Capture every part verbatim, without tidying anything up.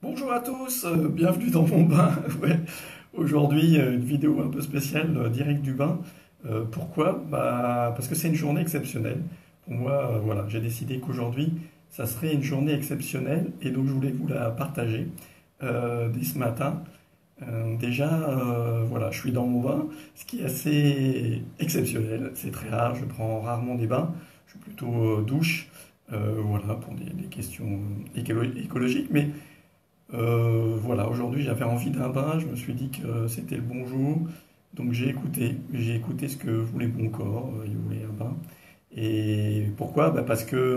Bonjour à tous, euh, bienvenue dans mon bain. Ouais. Aujourd'hui, euh, une vidéo un peu spéciale, euh, direct du bain. Euh, pourquoi? Bah, parce que c'est une journée exceptionnelle. Pour moi, euh, voilà, j'ai décidé qu'aujourd'hui, ça serait une journée exceptionnelle et donc je voulais vous la partager euh, dès ce matin. Euh, déjà, euh, voilà, je suis dans mon bain, ce qui est assez exceptionnel. C'est très rare, je prends rarement des bains. Je suis plutôt euh, douche, euh, voilà, pour des, des questions écolo- écologiques, mais euh, voilà, aujourd'hui j'avais envie d'un bain, je me suis dit que c'était le bon jour, donc j'ai écouté, j'ai écouté ce que voulait mon corps, euh, il voulait un bain. Et pourquoi? Bah parce que,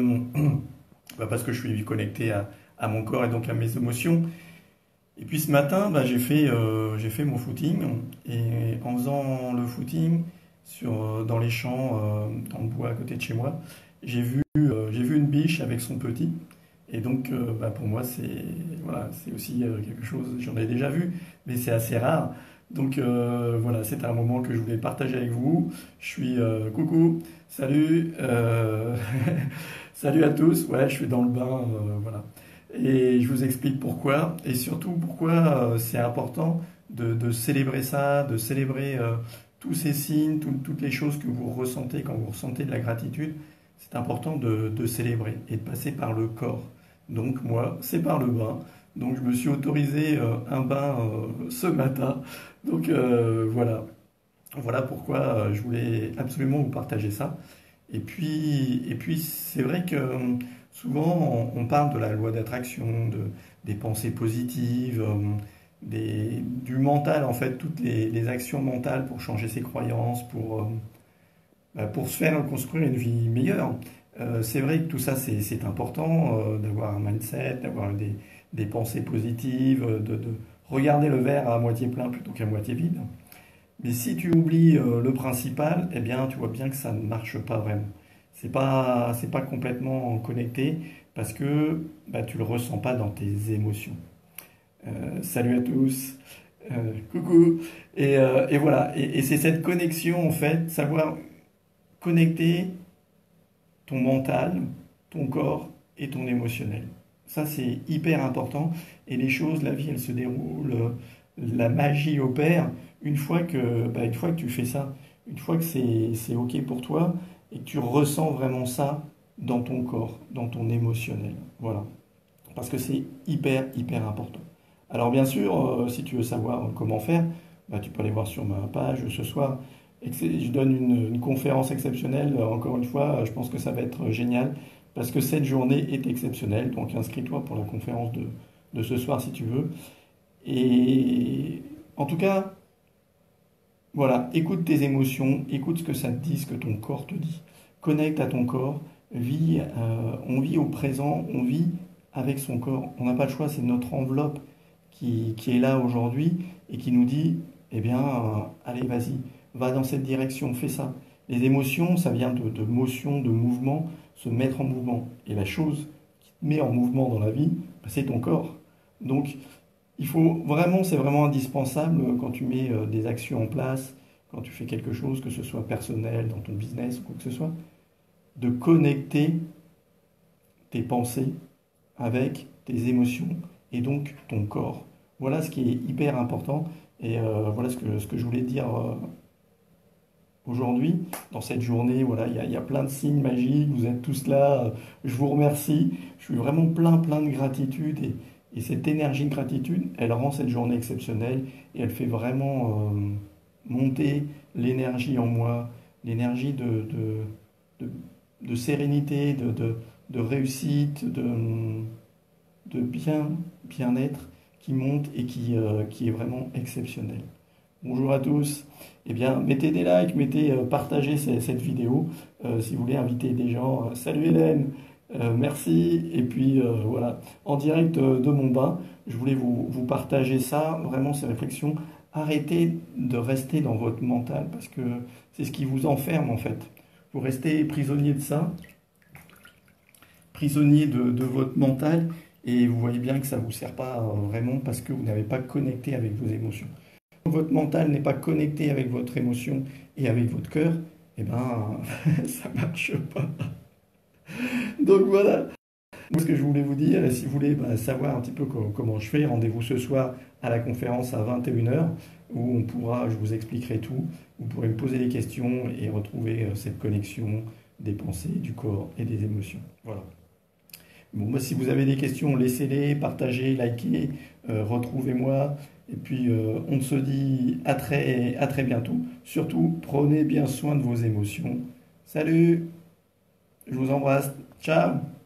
bah parce que je suis connecté à, à mon corps et donc à mes émotions. Et puis ce matin, bah, j'ai fait, euh, j'ai fait mon footing, et en faisant le footing sur, euh, dans les champs, euh, dans le bois à côté de chez moi, j'ai vu, euh, j'ai vu une biche avec son petit. Et donc, euh, bah, pour moi, c'est voilà, c'est aussi euh, quelque chose, j'en ai déjà vu, mais c'est assez rare. Donc euh, voilà, c'était un moment que je voulais partager avec vous. Je suis euh, coucou, salut, euh, salut à tous. Ouais, je suis dans le bain, euh, voilà. Et je vous explique pourquoi, et surtout pourquoi euh, c'est important de, de célébrer ça, de célébrer euh, tous ces signes, tout- toutes les choses que vous ressentez quand vous ressentez de la gratitude. C'est important de, de célébrer et de passer par le corps. Donc moi, c'est par le bain. Donc je me suis autorisé euh, un bain euh, ce matin. Donc euh, voilà, voilà pourquoi euh, je voulais absolument vous partager ça. Et puis, et puis c'est vrai que euh, souvent on, on parle de la loi d'attraction, de, des pensées positives, euh, des, du mental en fait, toutes les, les actions mentales pour changer ses croyances, pour, euh, bah, pour se faire construire une vie meilleure. Euh, c'est vrai que tout ça, c'est c'est important, euh, d'avoir un mindset, d'avoir des, des pensées positives, de, de regarder le verre à moitié plein plutôt qu'à moitié vide. Mais si tu oublies euh, le principal, eh bien, tu vois bien que ça ne marche pas vraiment. C'est pas, c'est pas complètement connecté parce que bah, tu le ressens pas dans tes émotions. Euh, salut à tous, euh, coucou. Et, euh, et voilà. Et, et c'est cette connexion en fait, savoir connecter ton mental, ton corps et ton émotionnel. Ça, c'est hyper important. Et les choses, la vie, elle se déroule, euh, la magie opère une fois que, bah, une fois que tu fais ça, une fois que c'est, c'est OK pour toi et que tu ressens vraiment ça dans ton corps, dans ton émotionnel. Voilà. Parce que c'est hyper, hyper important. Alors bien sûr, euh, si tu veux savoir comment faire, bah, tu peux aller voir sur ma page ce soir. Je donne une, une conférence exceptionnelle. Euh, Encore une fois, euh, je pense que ça va être génial parce que cette journée est exceptionnelle. Donc inscris-toi pour la conférence de, de ce soir si tu veux. Et en tout cas, voilà, écoute tes émotions, écoute ce que ça te dit, ce que ton corps te dit. Connecte à ton corps, vis, euh, on vit au présent, on vit avec son corps. On n'a pas le choix, c'est notre enveloppe qui, qui est là aujourd'hui et qui nous dit, eh bien, euh, allez, vas-y, va dans cette direction, fais ça. Les émotions, ça vient de, de motion, de mouvement, se mettre en mouvement. Et la chose qui te met en mouvement dans la vie, bah, c'est ton corps. Donc, il faut vraiment, c'est vraiment indispensable euh, quand tu mets euh, des actions en place, quand tu fais quelque chose, que ce soit personnel, dans ton business ou quoi que ce soit, de connecter tes pensées avec tes émotions et donc ton corps. Voilà ce qui est hyper important et euh, voilà ce que, ce que je voulais dire euh, aujourd'hui, dans cette journée. Voilà, il y a, il y a plein de signes magiques, vous êtes tous là, euh, je vous remercie, je suis vraiment plein, plein de gratitude et, et cette énergie de gratitude, elle rend cette journée exceptionnelle et elle fait vraiment euh, monter l'énergie en moi, l'énergie de, de, de, de sérénité, de, de, de réussite, de, de bien, bien-être qui monte et qui, euh, qui est vraiment exceptionnel. Bonjour à tous. Eh bien, mettez des likes, mettez, euh, partagez ce- cette vidéo euh, si vous voulez inviter des gens. Euh, Salut Hélène, Euh, merci. Et puis euh, voilà, en direct euh, de mon bain, je voulais vous, vous partager ça, vraiment ces réflexions. Arrêtez de rester dans votre mental parce que c'est ce qui vous enferme en fait. Vous restez prisonnier de ça, prisonnier de, de votre mental et vous voyez bien que ça ne vous sert pas euh, vraiment parce que vous n'avez pas connecté avec vos émotions. Votre mental n'est pas connecté avec votre émotion et avec votre cœur, eh ben, ça marche pas. Donc voilà. Moi, ce que je voulais vous dire, si vous voulez bah, savoir un petit peu co- comment je fais, rendez-vous ce soir à la conférence à vingt et une heures, où on pourra, je vous expliquerai tout. Vous pourrez me poser des questions et retrouver euh, cette connexion des pensées, du corps et des émotions. Voilà. Bon, moi, si vous avez des questions, laissez-les, partagez, likez, euh, retrouvez-moi. Et puis, euh, on se dit à très, à très bientôt. Surtout, prenez bien soin de vos émotions. Salut, je vous embrasse. Ciao.